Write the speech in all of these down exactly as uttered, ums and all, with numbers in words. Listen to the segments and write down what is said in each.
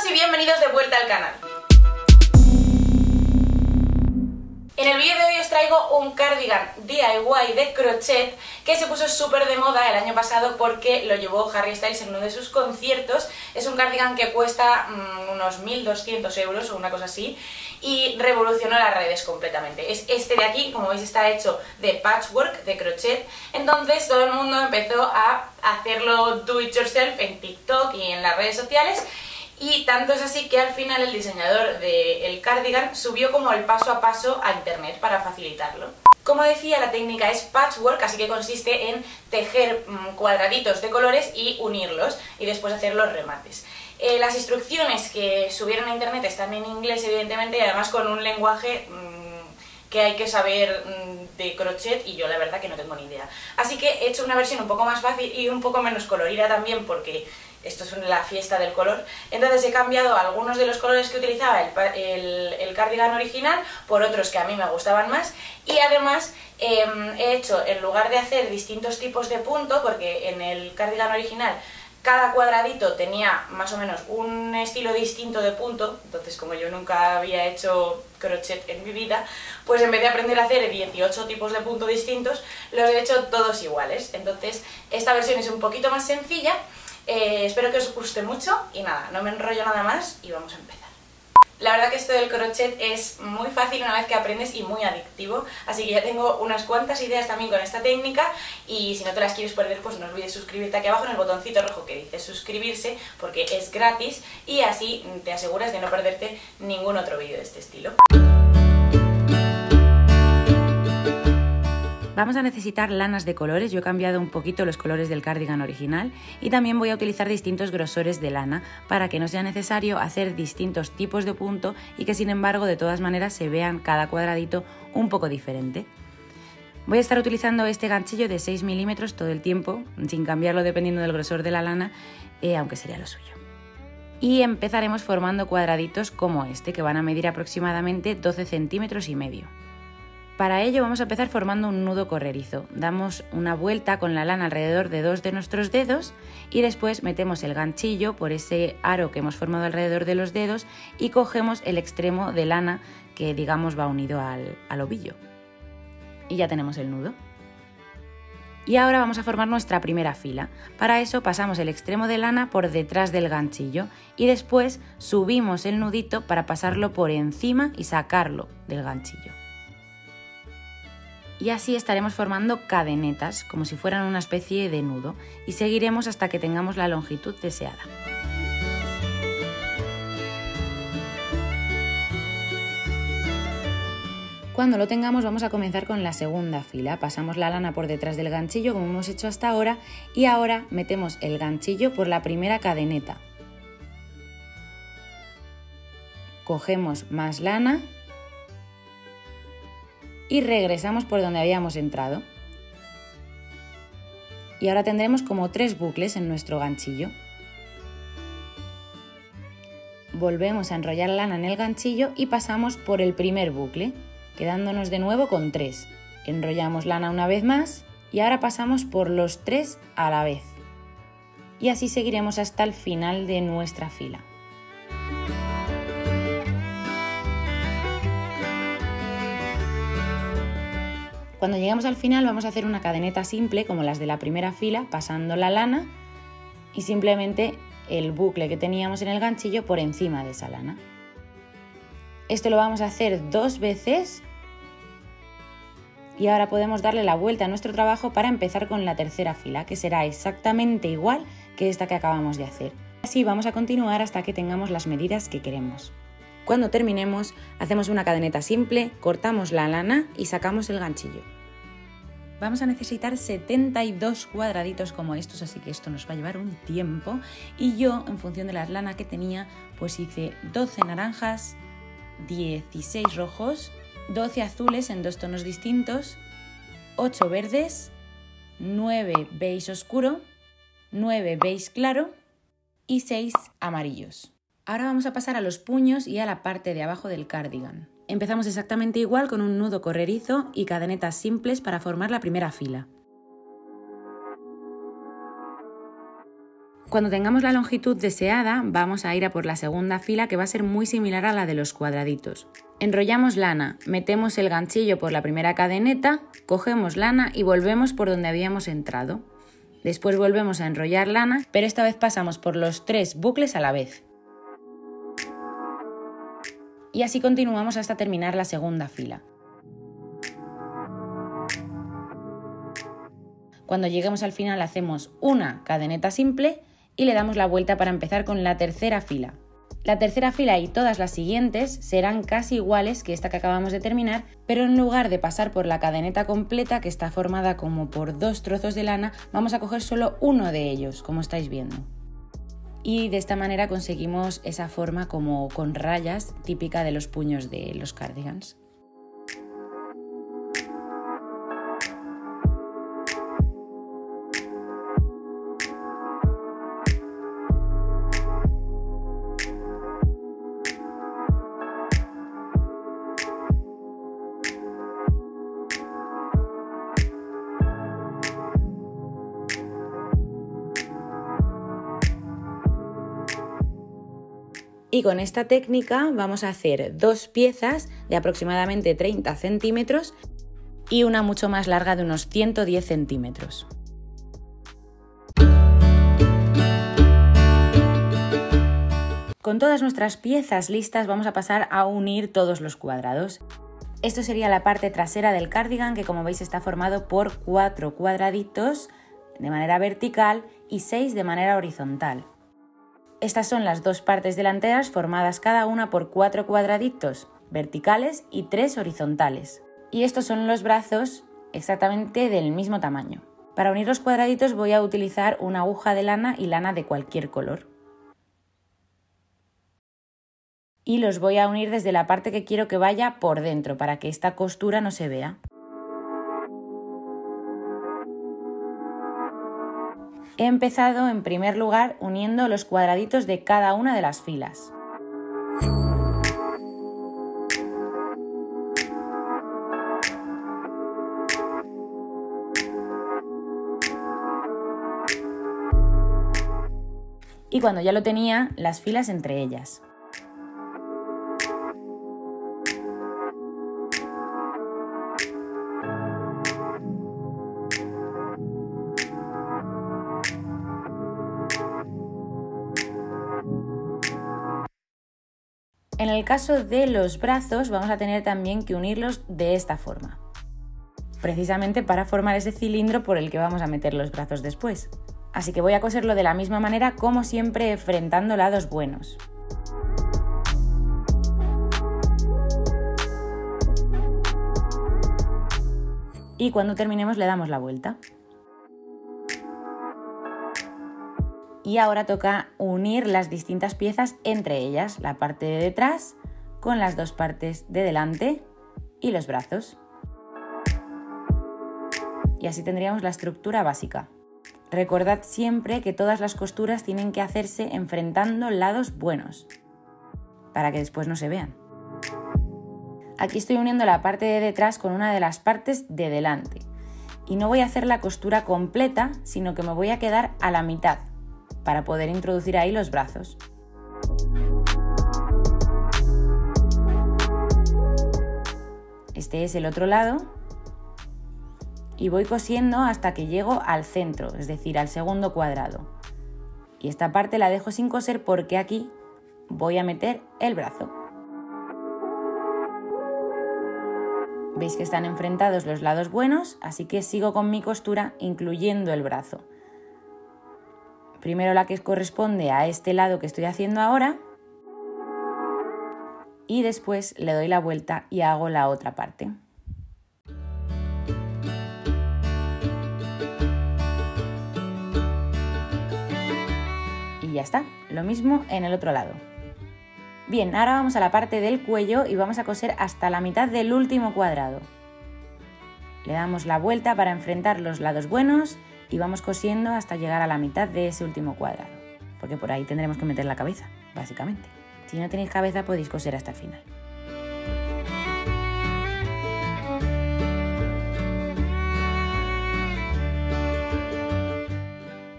y bienvenidos de vuelta al canal. En el vídeo de hoy os traigo un cardigan D I Y de crochet que se puso súper de moda el año pasado porque lo llevó Harry Styles en uno de sus conciertos. Es un cardigan que cuesta mmm, unos mil doscientos euros o una cosa así y revolucionó las redes completamente. Es este de aquí, como veis está hecho de patchwork, de crochet, entonces todo el mundo empezó a hacerlo do it yourself en TikTok y en las redes sociales. Y tanto es así que al final el diseñador del cardigan subió como el paso a paso a internet para facilitarlo. Como decía, la técnica es patchwork, así que consiste en tejer cuadraditos de colores y unirlos y después hacer los remates. Eh, las instrucciones que subieron a internet están en inglés, evidentemente, y además con un lenguaje mmm, que hay que saber mmm, de crochet y yo la verdad que no tengo ni idea. Así que he hecho una versión un poco más fácil y un poco menos colorida también porque esto es la fiesta del color. Entonces he cambiado algunos de los colores que utilizaba el, el, el cardigan original por otros que a mí me gustaban más y además eh, he hecho, en lugar de hacer distintos tipos de punto, porque en el cardigan original cada cuadradito tenía más o menos un estilo distinto de punto, entonces como yo nunca había hecho crochet en mi vida, pues en vez de aprender a hacer dieciocho tipos de punto distintos, los he hecho todos iguales. Entonces esta versión es un poquito más sencilla. Eh, espero que os guste mucho y nada, no me enrollo nada más y vamos a empezar. La verdad que esto del crochet es muy fácil una vez que aprendes y muy adictivo, así que ya tengo unas cuantas ideas también con esta técnica y si no te las quieres perder pues no olvides suscribirte aquí abajo en el botoncito rojo que dice suscribirse porque es gratis y así te aseguras de no perderte ningún otro vídeo de este estilo. Vamos a necesitar lanas de colores, yo he cambiado un poquito los colores del cardigan original y también voy a utilizar distintos grosores de lana para que no sea necesario hacer distintos tipos de punto y que sin embargo de todas maneras se vean cada cuadradito un poco diferente. Voy a estar utilizando este ganchillo de seis milímetros todo el tiempo, sin cambiarlo dependiendo del grosor de la lana, eh, aunque sería lo suyo. Y empezaremos formando cuadraditos como este que van a medir aproximadamente doce centímetros y medio. Para ello vamos a empezar formando un nudo correrizo. Damos una vuelta con la lana alrededor de dos de nuestros dedos y después metemos el ganchillo por ese aro que hemos formado alrededor de los dedos y cogemos el extremo de lana que digamos va unido al, al ovillo. Y ya tenemos el nudo. Y ahora vamos a formar nuestra primera fila. Para eso pasamos el extremo de lana por detrás del ganchillo y después subimos el nudito para pasarlo por encima y sacarlo del ganchillo. Y así estaremos formando cadenetas, como si fueran una especie de nudo, y seguiremos hasta que tengamos la longitud deseada. Cuando lo tengamos vamos a comenzar con la segunda fila. Pasamos la lana por detrás del ganchillo como hemos hecho hasta ahora y ahora metemos el ganchillo por la primera cadeneta. Cogemos más lana y regresamos por donde habíamos entrado. Y ahora tendremos como tres bucles en nuestro ganchillo. Volvemos a enrollar lana en el ganchillo y pasamos por el primer bucle, quedándonos de nuevo con tres. Enrollamos lana una vez más y ahora pasamos por los tres a la vez. Y así seguiremos hasta el final de nuestra fila. Cuando lleguemos al final vamos a hacer una cadeneta simple como las de la primera fila, pasando la lana y simplemente el bucle que teníamos en el ganchillo por encima de esa lana. Esto lo vamos a hacer dos veces y ahora podemos darle la vuelta a nuestro trabajo para empezar con la tercera fila, que será exactamente igual que esta que acabamos de hacer. Así vamos a continuar hasta que tengamos las medidas que queremos. Cuando terminemos, hacemos una cadeneta simple, cortamos la lana y sacamos el ganchillo. Vamos a necesitar setenta y dos cuadraditos como estos, así que esto nos va a llevar un tiempo. Y yo, en función de la lana que tenía, pues hice doce naranjas, dieciséis rojos, doce azules en dos tonos distintos, ocho verdes, nueve beige oscuro, nueve beige claro y seis amarillos. Ahora vamos a pasar a los puños y a la parte de abajo del cardigan. Empezamos exactamente igual con un nudo correrizo y cadenetas simples para formar la primera fila. Cuando tengamos la longitud deseada, vamos a ir a por la segunda fila, que va a ser muy similar a la de los cuadraditos. Enrollamos lana, metemos el ganchillo por la primera cadeneta, cogemos lana y volvemos por donde habíamos entrado. Después volvemos a enrollar lana, pero esta vez pasamos por los tres bucles a la vez. Y así continuamos hasta terminar la segunda fila. Cuando lleguemos al final hacemos una cadeneta simple y le damos la vuelta para empezar con la tercera fila. La tercera fila y todas las siguientes serán casi iguales que esta que acabamos de terminar, pero en lugar de pasar por la cadeneta completa, que está formada como por dos trozos de lana, vamos a coger solo uno de ellos, como estáis viendo. Y de esta manera conseguimos esa forma como con rayas típica de los puños de los cardigans. Y con esta técnica vamos a hacer dos piezas de aproximadamente treinta centímetros y una mucho más larga de unos ciento diez centímetros. Con todas nuestras piezas listas vamos a pasar a unir todos los cuadrados. Esto sería la parte trasera del cardigan, que como veis está formado por cuatro cuadraditos de manera vertical y seis de manera horizontal. Estas son las dos partes delanteras formadas cada una por cuatro cuadraditos verticales y tres horizontales. Y estos son los brazos exactamente del mismo tamaño. Para unir los cuadraditos voy a utilizar una aguja de lana y lana de cualquier color. Y los voy a unir desde la parte que quiero que vaya por dentro para que esta costura no se vea. He empezado en primer lugar uniendo los cuadraditos de cada una de las filas. Y cuando ya lo tenía, las filas entre ellas. En el caso de los brazos vamos a tener también que unirlos de esta forma, precisamente para formar ese cilindro por el que vamos a meter los brazos después. Así que voy a coserlo de la misma manera, como siempre, enfrentando lados buenos. Y cuando terminemos le damos la vuelta. Y ahora toca unir las distintas piezas entre ellas, la parte de detrás con las dos partes de delante y los brazos. Y así tendríamos la estructura básica. Recordad siempre que todas las costuras tienen que hacerse enfrentando lados buenos, para que después no se vean. Aquí estoy uniendo la parte de detrás con una de las partes de delante. Y no voy a hacer la costura completa, sino que me voy a quedar a la mitad, para poder introducir ahí los brazos. Este es el otro lado y voy cosiendo hasta que llego al centro, es decir, al segundo cuadrado. Y esta parte la dejo sin coser porque aquí voy a meter el brazo. Veis que están enfrentados los lados buenos, así que sigo con mi costura incluyendo el brazo. Primero la que corresponde a este lado que estoy haciendo ahora y después le doy la vuelta y hago la otra parte. Y ya está, lo mismo en el otro lado. Bien, ahora vamos a la parte del cuello y vamos a coser hasta la mitad del último cuadrado. Le damos la vuelta para enfrentar los lados buenos y vamos cosiendo hasta llegar a la mitad de ese último cuadrado, porque por ahí tendremos que meter la cabeza, básicamente. Si no tenéis cabeza podéis coser hasta el final.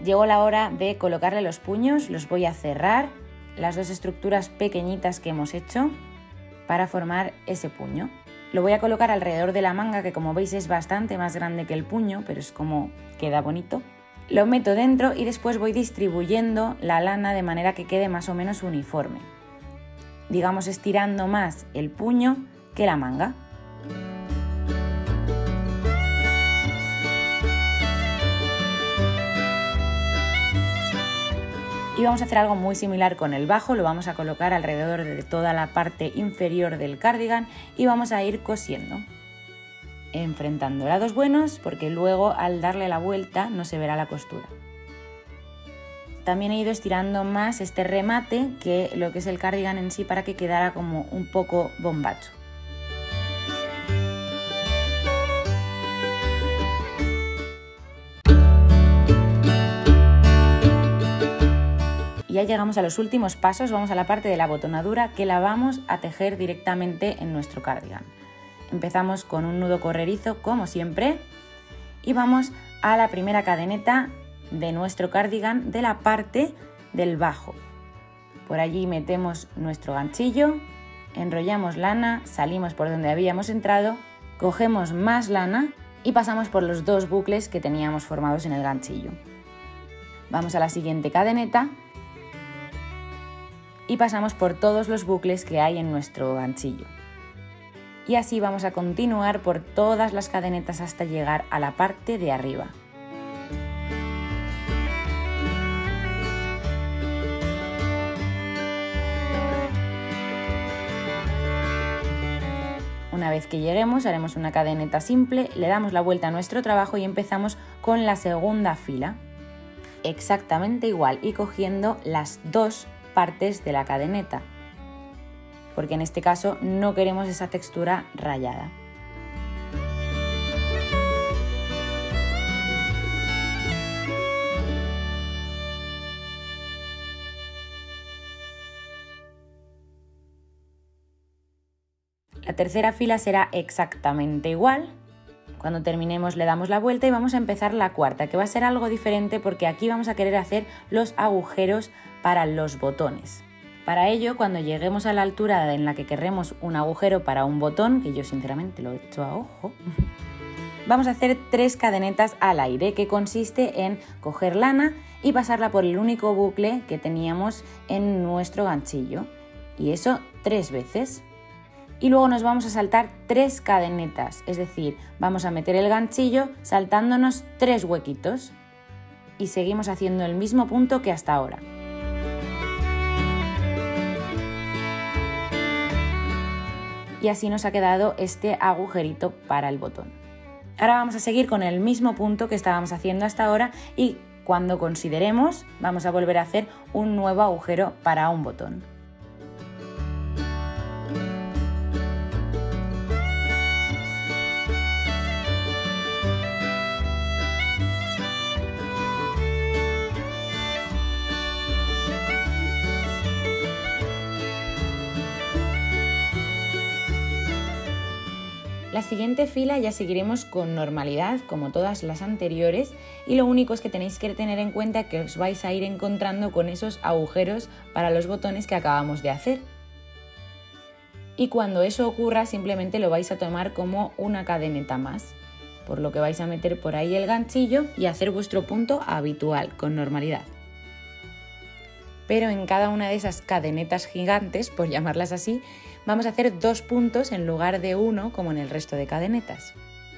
Llegó la hora de colocarle los puños, los voy a cerrar, las dos estructuras pequeñitas que hemos hecho para formar ese puño. Lo voy a colocar alrededor de la manga, que como veis es bastante más grande que el puño, pero es como queda bonito. Lo meto dentro y después voy distribuyendo la lana de manera que quede más o menos uniforme. Digamos estirando más el puño que la manga. Y vamos a hacer algo muy similar con el bajo, lo vamos a colocar alrededor de toda la parte inferior del cardigan y vamos a ir cosiendo, enfrentando lados buenos porque luego al darle la vuelta no se verá la costura. También he ido estirando más este remate que lo que es el cardigan en sí para que quedara como un poco bombacho. Ya llegamos a los últimos pasos, vamos a la parte de la abotonadura que la vamos a tejer directamente en nuestro cardigan. Empezamos con un nudo corredizo como siempre y vamos a la primera cadeneta de nuestro cardigan de la parte del bajo. Por allí metemos nuestro ganchillo, enrollamos lana, salimos por donde habíamos entrado, cogemos más lana y pasamos por los dos bucles que teníamos formados en el ganchillo. Vamos a la siguiente cadeneta y pasamos por todos los bucles que hay en nuestro ganchillo. Y así vamos a continuar por todas las cadenetas hasta llegar a la parte de arriba. Una vez que lleguemos haremos una cadeneta simple, le damos la vuelta a nuestro trabajo y empezamos con la segunda fila. Exactamente igual y cogiendo las dos partes de la cadeneta, porque en este caso no queremos esa textura rayada. La tercera fila será exactamente igual. Cuando terminemos le damos la vuelta y vamos a empezar la cuarta, que va a ser algo diferente porque aquí vamos a querer hacer los agujeros para los botones. Para ello, cuando lleguemos a la altura en la que querremos un agujero para un botón, que yo sinceramente lo he hecho a ojo, vamos a hacer tres cadenetas al aire, que consiste en coger lana y pasarla por el único bucle que teníamos en nuestro ganchillo, y eso tres veces. Y luego nos vamos a saltar tres cadenetas, es decir, vamos a meter el ganchillo saltándonos tres huequitos y seguimos haciendo el mismo punto que hasta ahora. Y así nos ha quedado este agujerito para el botón. Ahora vamos a seguir con el mismo punto que estábamos haciendo hasta ahora y cuando consideremos vamos a volver a hacer un nuevo agujero para un botón. La siguiente fila ya seguiremos con normalidad como todas las anteriores y lo único es que tenéis que tener en cuenta que os vais a ir encontrando con esos agujeros para los botones que acabamos de hacer. Y cuando eso ocurra simplemente lo vais a tomar como una cadeneta más, por lo que vais a meter por ahí el ganchillo y hacer vuestro punto habitual con normalidad. Pero en cada una de esas cadenetas gigantes, por llamarlas así, vamos a hacer dos puntos en lugar de uno como en el resto de cadenetas.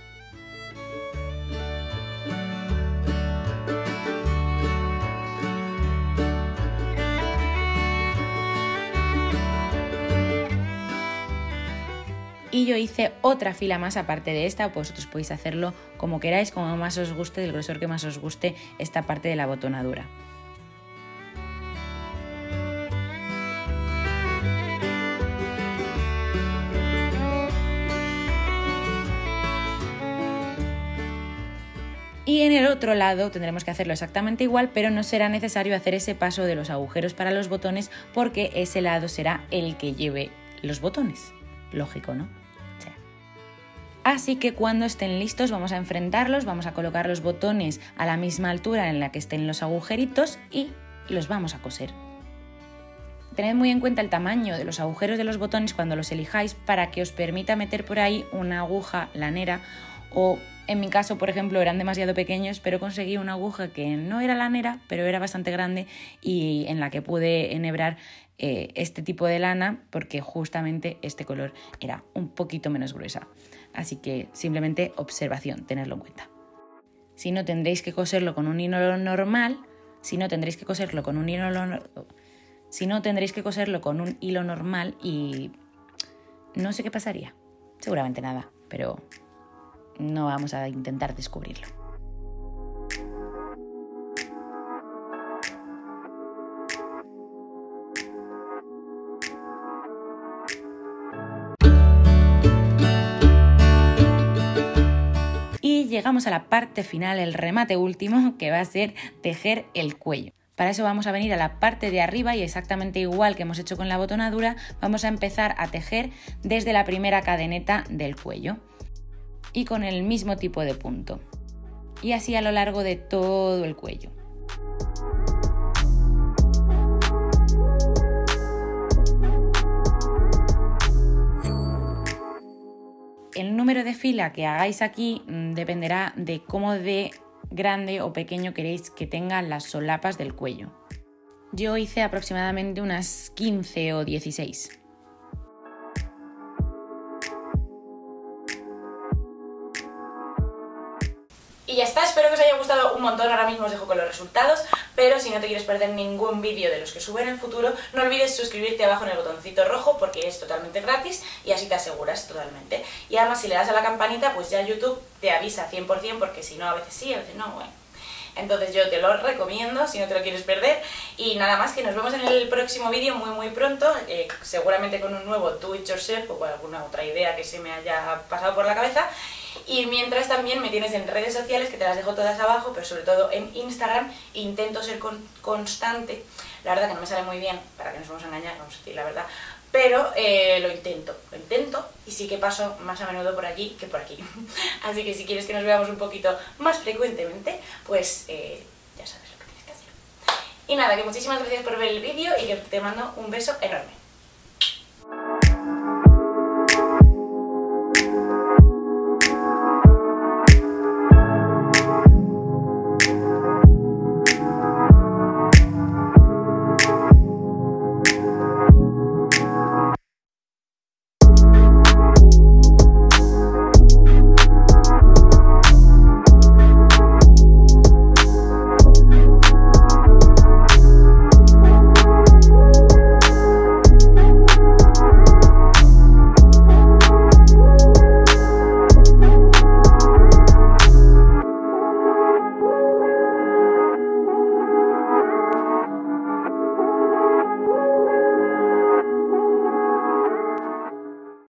Y yo hice otra fila más aparte de esta, vosotros podéis hacerlo como queráis, como más os guste, del grosor que más os guste esta parte de la abotonadura. Y en el otro lado tendremos que hacerlo exactamente igual, pero no será necesario hacer ese paso de los agujeros para los botones porque ese lado será el que lleve los botones. Lógico, ¿no? O sea. Así que cuando estén listos vamos a enfrentarlos, vamos a colocar los botones a la misma altura en la que estén los agujeritos y los vamos a coser. Tened muy en cuenta el tamaño de los agujeros de los botones cuando los elijáis para que os permita meter por ahí una aguja lanera, o en mi caso, por ejemplo, eran demasiado pequeños, pero conseguí una aguja que no era lanera, pero era bastante grande y en la que pude enhebrar eh, este tipo de lana porque justamente este color era un poquito menos gruesa. Así que simplemente observación, tenerlo en cuenta. Si no, tendréis que coserlo con un hilo normal, si no tendréis que coserlo con un hilo si no tendréis que coserlo con un hilo normal y no sé qué pasaría. Seguramente nada, pero no vamos a intentar descubrirlo. Y llegamos a la parte final, el remate último, que va a ser tejer el cuello. Para eso vamos a venir a la parte de arriba y exactamente igual que hemos hecho con la botonadura, vamos a empezar a tejer desde la primera cadeneta del cuello y con el mismo tipo de punto. Y así a lo largo de todo el cuello. El número de fila que hagáis aquí dependerá de cómo de grande o pequeño queréis que tengan las solapas del cuello. Yo hice aproximadamente unas quince o dieciséis. Y ya está, espero que os haya gustado un montón, ahora mismo os dejo con los resultados, pero si no te quieres perder ningún vídeo de los que subo en el futuro, no olvides suscribirte abajo en el botoncito rojo porque es totalmente gratis y así te aseguras totalmente. Y además si le das a la campanita, pues ya YouTube te avisa cien por cien porque si no, a veces sí, a veces no, bueno. Entonces yo te lo recomiendo si no te lo quieres perder. Y nada más, que nos vemos en el próximo vídeo muy muy pronto, eh, seguramente con un nuevo do it yourself o con alguna otra idea que se me haya pasado por la cabeza. Y mientras también me tienes en redes sociales, que te las dejo todas abajo, pero sobre todo en Instagram. Intento ser con constante, la verdad que no me sale muy bien, para que nos vamos a engañar, vamos a decir la verdad, pero eh, lo intento, lo intento y sí que paso más a menudo por allí que por aquí. Así que si quieres que nos veamos un poquito más frecuentemente, pues eh, ya sabes lo que tienes que hacer. Y nada, que muchísimas gracias por ver el vídeo y que te mando un beso enorme.